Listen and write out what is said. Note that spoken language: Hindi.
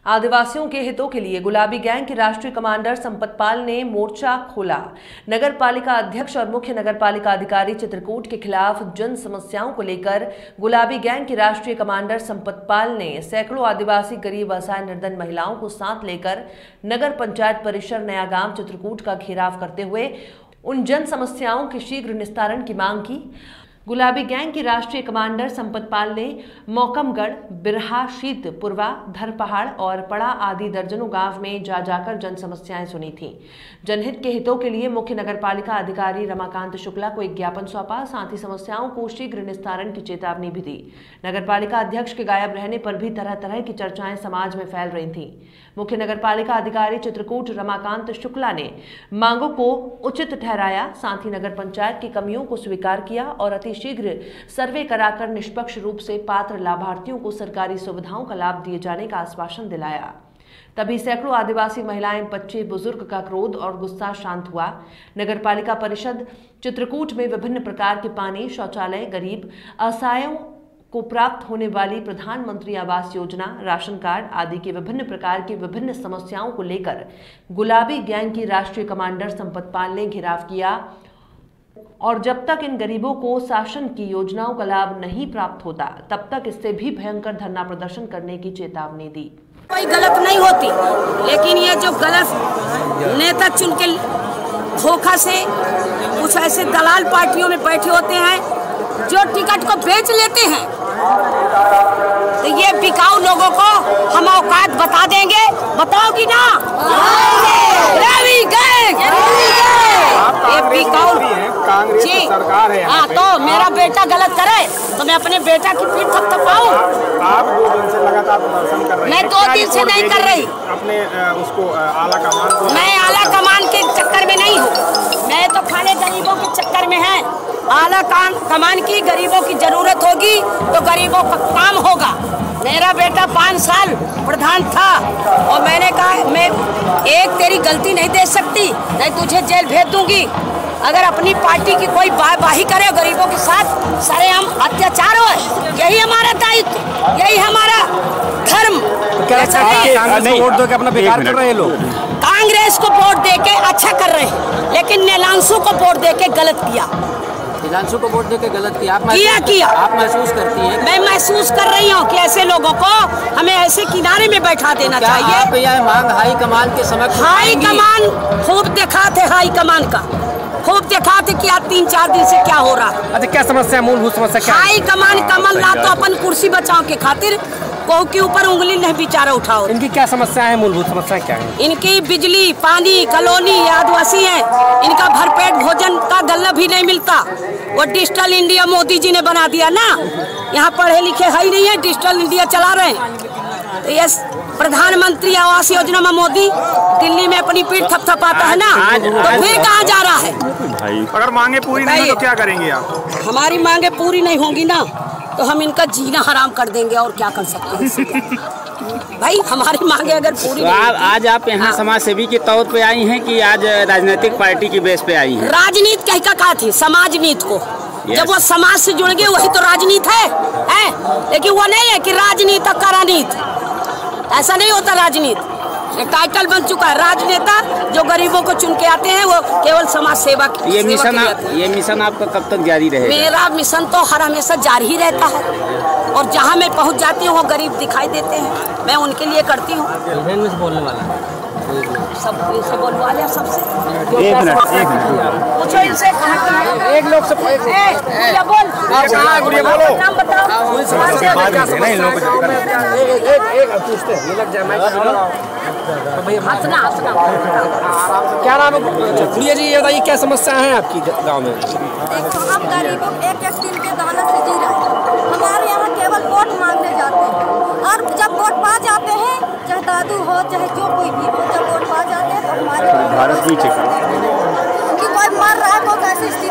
आदिवासियों के हितों के लिए गुलाबी गैंग के राष्ट्रीय कमांडर संपत पाल ने मोर्चा खोला। नगर पालिका अध्यक्ष और मुख्य नगर पालिका अधिकारी चित्रकूट के खिलाफ जन समस्याओं को लेकर गुलाबी गैंग के राष्ट्रीय कमांडर संपत पाल ने सैकड़ों आदिवासी गरीब असहाय निर्धन महिलाओं को साथ लेकर नगर पंचायत परिसर नया गांव चित्रकूट का घेराव करते हुए उन जन समस्याओं के शीघ्र निस्तारण की मांग की। गुलाबी गैंग के राष्ट्रीय कमांडर संपत पाल ने मौकमगढ़, बिरहा, शीत, पुरवा, धरपहाड़ और पड़ा आदि दर्जनों गांव में जाकर जन समस्याएं सुनी थीं। जनहित के हितों के लिए मुख्य नगर पालिका अधिकारी रमाकांत शुक्ला को एक ज्ञापन सौंपा, साथ ही समस्याओं को शीघ्र निस्तारण की चेतावनी भी दी। नगर पालिका अध्यक्ष के गायब रहने पर भी तरह तरह की चर्चाएं समाज में फैल रही थीं। मुख्य नगर पालिका अधिकारी चित्रकूट रमाकांत शुक्ला ने मांगों को उचित ठहराया, साथ ही नगर पंचायत की कमियों को स्वीकार किया और शीघ्र सर्वे कराकर निष्पक्ष रूप से पात्र लाभार्थियों को सरकारी सुविधाओं का लाभ दिए जाने का आश्वासन दिलाया। तभी सैकड़ों आदिवासी महिलाएं, बच्चे, बुजुर्ग का क्रोध और गुस्सा शांत हुआ। नगर पालिका परिषद चित्रकूट में विभिन्न प्रकार के पानी, शौचालय, गरीब असहायों को प्राप्त होने वाली प्रधानमंत्री आवास योजना, राशन कार्ड आदि के विभिन्न प्रकार की विभिन्न समस्याओं को लेकर गुलाबी गैंग की राष्ट्रीय कमांडर संपत पाल ने घेराव किया और जब तक इन गरीबों को शासन की योजनाओं का लाभ नहीं प्राप्त होता, तब तक इससे भी भयंकर धरना प्रदर्शन करने की चेतावनी दी। कोई गलत नहीं होती, लेकिन ये जो गलत नेता चुन के धोखा से कुछ ऐसे दलाल पार्टियों में बैठे होते हैं जो टिकट को बेच लेते हैं, तो ये बिकाऊ लोगों को हम औकात बता देंगे। बताओगी ना? कांग्रेस की सरकार है। हाँ, तो मेरा बेटा गलत करे तो मैं अपने बेटा की पीठ थपथपाऊं? आप 2 दिन से लगातार प्रदर्शन कर रहे हैं। मैं 2 दिन से नहीं कर रही। अपने उसको आला कमान को। मैं आला कमान के चक्कर में नहीं हूँ, मैं तो खाली गरीबों के चक्कर में है। आला कमान की गरीबों की जरूरत होगी तो गरीबों का काम होगा। मेरा बेटा 5 साल प्रधान था और मैंने कहा मैं एक तेरी गलती नहीं दे सकती, नहीं तुझे जेल भेज दूंगी। अगर अपनी पार्टी की कोई वाहवाही करे गरीबों के साथ सरेआम अत्याचार हो, यही हमारा दायित्व, यही हमारा धर्म। कांग्रेस को वोट दे के अपना बेकार कर रहे हैं लोग। कांग्रेस को वोट दे के अच्छा कर रहे हैं, लेकिन नीलांशु को वोट दे के गलत किया। नीलांशु को वोट दे के गलत किया? आप महसूस करती हैं? मैं महसूस कर रही हूँ कि ऐसे लोगों को हमें ऐसे किनारे में बैठा देना चाहिए। आप यह मांग हाई कमान के समक्ष? हाई कमान खूब देखा थे, हाई कमान का खूब देखा थे कि आज 3-4 दिन से क्या हो रहा। अच्छा, क्या समस्या, मूलभूत समस्या क्या? हाई कमान कमलनाथ तो अपन कुर्सी बचाव के खातिर कोई के ऊपर उंगली नहीं बेचारा उठाओ। इनकी क्या समस्या है, मूलभूत समस्या क्या है? इनकी बिजली, पानी, कॉलोनी, आदिवासी है, इनका भरपेट भोजन का गल्ला भी नहीं मिलता। वो डिजिटल इंडिया मोदी जी ने बना दिया ना, यहाँ पढ़े लिखे है ही नहीं है, डिजिटल इंडिया चला रहे हैं। तो ये प्रधानमंत्री आवास योजना में मोदी दिल्ली में अपनी पीठ थपथपाता है ना, तो फिर कहाँ जा रहा है? अगर मांगे पूरी नहीं हो तो क्या करेंगे आप? हमारी मांगे पूरी नहीं होंगी ना तो हम इनका जीना हराम कर देंगे, और क्या कर सकते हैं भाई। हमारी मांगे अगर पूरी तो आज आप यहाँ समाज सेवी के तौर पे आई हैं कि आज राजनीतिक पार्टी की बेस पे आई हैं? राजनीति कहीं का कहा थी, समाज नीति को। जब वो समाज से जुड़ गए वही तो राजनीति है? लेकिन वो नहीं है कि राजनीति और करानीति, ऐसा नहीं होता। राजनीति एक टाइटल बन चुका है। राजनेता जो गरीबों को चुन के आते हैं वो केवल समाज सेवा की। ये मिशन आपका कब तक जारी रहेगा? मेरा मिशन तो हर हमेशा जारी ही रहता है, और जहाँ मैं पहुँच जाती हूँ वो गरीब दिखाई देते हैं, मैं उनके लिए करती हूँ। बोलने वाला सब इनसे बोलवा लिया, सबसे एक मिनट पूछो इनसे एक लोग से बोल नाम बताओ। क्या नाम है गुड़िया जी? ये बताइए क्या समस्या है आपकी गांव में? देखो, हम गरीबों एक दिन के दाना से जी रहे हैं। हमारे यहाँ केवल वोट मांगने जाते हैं, और जब वोट पा जाते हैं, चाहे दादू हो चाहे जो कोई भी हो, जब वोट पा जाते हैं तो हमारे भारत भी कि कोई मर रहा है, कोई कैसे